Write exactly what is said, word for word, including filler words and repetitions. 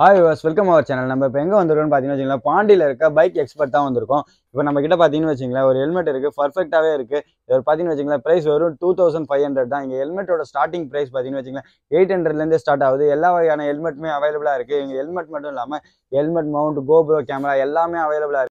Hi viewers, welcome our channel. நம்ம இப்போ எங்க வந்திருக்கோம்னு பாத்தீங்கன்னா வச்சுங்களேன், பாண்டியில இருக்க பைக் எக்ஸ்பர்ட் தான் வந்திருக்கோம். இப்போ நம்ம கிட்ட பாத்தீங்கன்னா வச்சுங்களேன், ஒரு ஹெல்மெட் இருக்கு, பெர்ஃபெக்ட்டாவே இருக்கு. இது பாத்தீங்கன்னா வச்சுங்களேன், பிரைஸ் வெறும் two thousand five hundred தான். இங்க ஹெல்மெட்டோட ஸ்டார்டிங் பிரைஸ் பாத்தீங்கன்னா வச்சுங்களேன், eight hundred ல இருந்தே ஸ்டார்ட் ஆகுது. எல்லா வகையான ஹெல்மெட்டுமே அவைலபிளா இருக்கு. இங்க ஹெல்மெட் மட்டும் இல்லாம ஹெல்மெட் மவுண்ட், கோப்ரோ கேமரா எல்லாமே அவைலபிளா இருக்கு.